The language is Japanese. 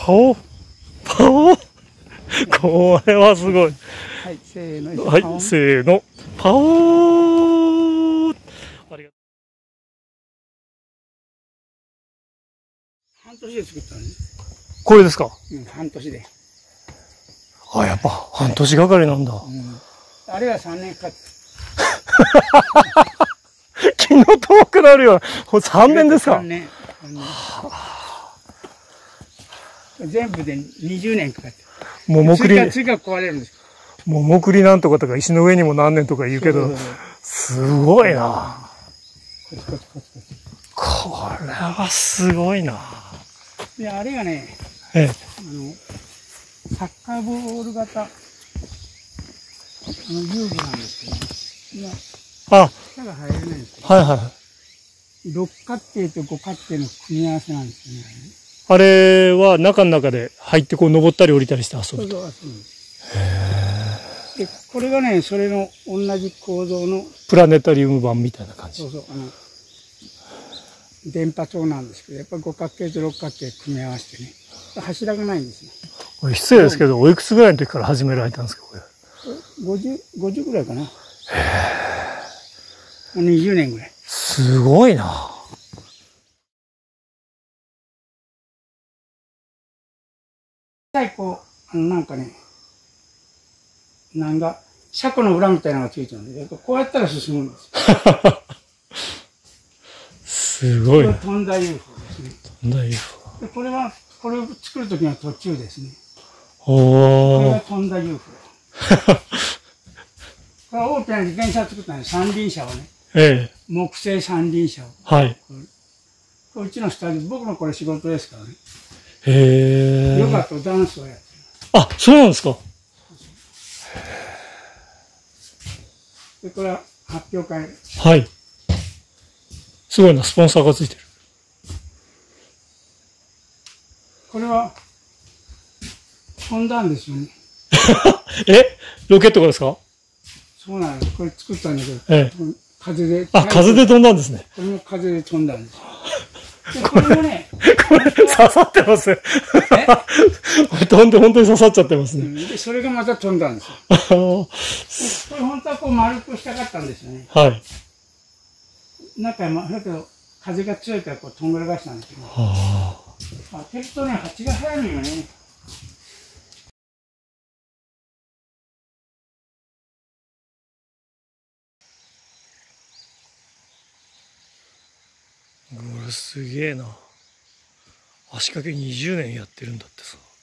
パオパオこれはすごい。 はい、せーの。 はい、せーの。パオー。ありがとう。 半年で作ったのね。 これですか？ うん、半年で。 あ、やっぱ半年がかりなんだ。 あれは3年かかった。 気の遠くなるよ。3年ですか？ 3年。全部で20年かかって。 桃栗。 追加壊れるんです。 桃栗なんとかとか石の上にも何年とか言うけど、すごいな。これはすごいな。 で、あれがね、サッカーボール型、遊具なんですけど、今、下が入れないんですよ。 はいはい。 六角形と五角形の組み合わせなんですよね。 あれは中の中で入ってこう登ったり降りたりして遊ぶと。 そうそう、で、これがね、それの同じ構造のプラネタリウム版みたいな感じ。 そうそう、電波塔なんですけど、やっぱり五角形と六角形組み合わせてね、柱がないんですよ。 これ失礼ですけど、おいくつぐらいの時から始められたんですか、これ。 50ぐらいかな。へえ。20年ぐらい。 すごいな。 こう、なんかね、車庫の裏みたいなのがついてるんで、こうやったら進むんですよ。 すごい。 これ飛んだ UFO ですね。 飛んだ UFO。 で、これを作るときの途中ですね。 おー。 これが飛んだ UFO。これは大きな自転車を作ったんです。三輪車をね。木製三輪車を。 はい。 うちのスタジオ、僕のこれ仕事ですからね。 へえ。 ヨガとダンスをやってる。 あ、そうなんですか。 で、これは発表会。 はい。すごいな、スポンサーがついてる。 これは、飛んだんですよね。 ロケットがですか？ そうなんです。これ作ったんだけど、風で。 あ、風で飛んだんですね。 これも風で飛んだんです。これもね、 これ刺さってますね。飛んで本当に刺さっちゃってますね。 で、それがまた飛んだんですよ。これ本当はこう丸くしたかったんですよね。 はい。 だけど、風が強いからこうとんがらがしたんですけど。適当に蜂が入るよね。 これすげえな。足掛け20年やってるんだってさ。